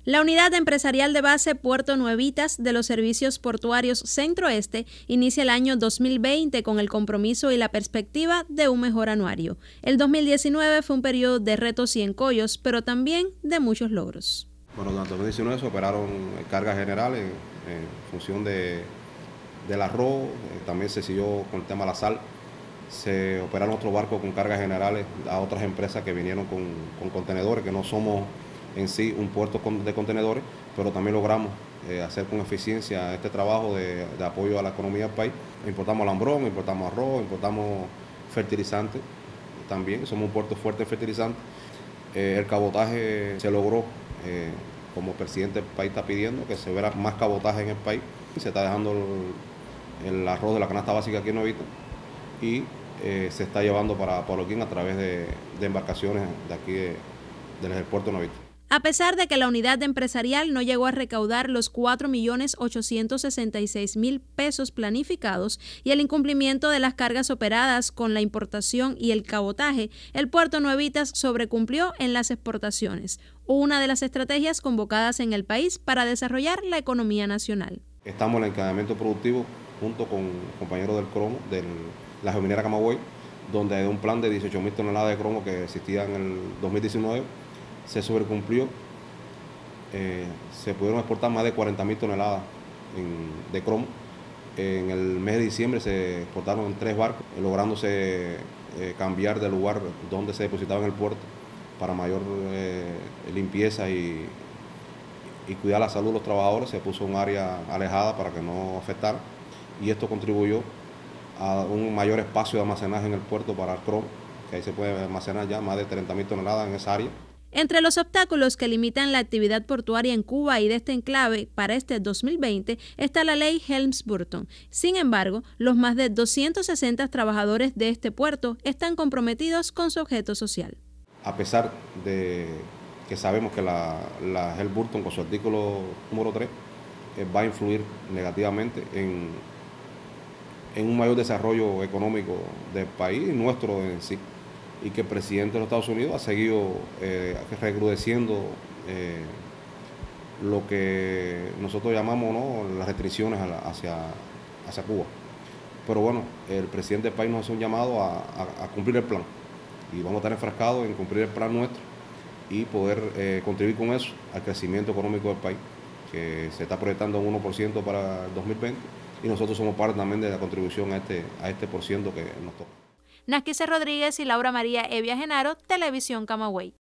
La Unidad Empresarial de Base Puerto Nuevitas de los Servicios Portuarios Centro-Este inicia el año 2020 con el compromiso y la perspectiva de un mejor anuario. El 2019 fue un periodo de retos y encollos, pero también de muchos logros. Bueno, durante el 2019 se operaron cargas generales en función del arroz, también se siguió con el tema de la sal. Se operaron otros barcos con cargas generales a otras empresas que vinieron con contenedores, que no somos en sí un puerto de contenedores, pero también logramos hacer con eficiencia este trabajo de apoyo a la economía del país. Importamos alambrón, importamos arroz, importamos fertilizantes también, somos un puerto fuerte en fertilizantes. El cabotaje se logró, como el presidente del país está pidiendo, que se vea más cabotaje en el país. Se está dejando el arroz de la canasta básica aquí en Nuevita y se está llevando para Poloquín a través de embarcaciones de aquí del aeropuerto de Nuevita. A pesar de que la unidad empresarial no llegó a recaudar los 4.866.000 pesos planificados y el incumplimiento de las cargas operadas con la importación y el cabotaje, el puerto Nuevitas sobrecumplió en las exportaciones, una de las estrategias convocadas en el país para desarrollar la economía nacional. Estamos en el encadenamiento productivo junto con compañeros del cromo, de la geominera Camagüey, donde hay un plan de 18.000 toneladas de cromo que existía en el 2019. Se sobrecumplió, se pudieron exportar más de 40.000 toneladas de cromo. En el mes de diciembre se exportaron 3 barcos, lográndose cambiar de lugar donde se depositaba en el puerto para mayor limpieza y cuidar la salud de los trabajadores. Se puso un área alejada para que no afectara y esto contribuyó a un mayor espacio de almacenaje en el puerto para el cromo, que ahí se puede almacenar ya más de 30.000 toneladas en esa área. Entre los obstáculos que limitan la actividad portuaria en Cuba y de este enclave para este 2020 está la ley Helms-Burton. Sin embargo, los más de 260 trabajadores de este puerto están comprometidos con su objeto social. A pesar de que sabemos que la Helms-Burton con su artículo número 3 va a influir negativamente en un mayor desarrollo económico del país y nuestro en sí, y que el presidente de los Estados Unidos ha seguido recrudeciendo lo que nosotros llamamos, ¿no?, las restricciones hacia Cuba. Pero bueno, el presidente del país nos hace un llamado a cumplir el plan y vamos a estar enfrascados en cumplir el plan nuestro y poder contribuir con eso al crecimiento económico del país, que se está proyectando un 1% para el 2020 y nosotros somos parte también de la contribución a este por ciento que nos toca. Nasquise Rodríguez y Laura María Evia Genaro, Televisión Camagüey.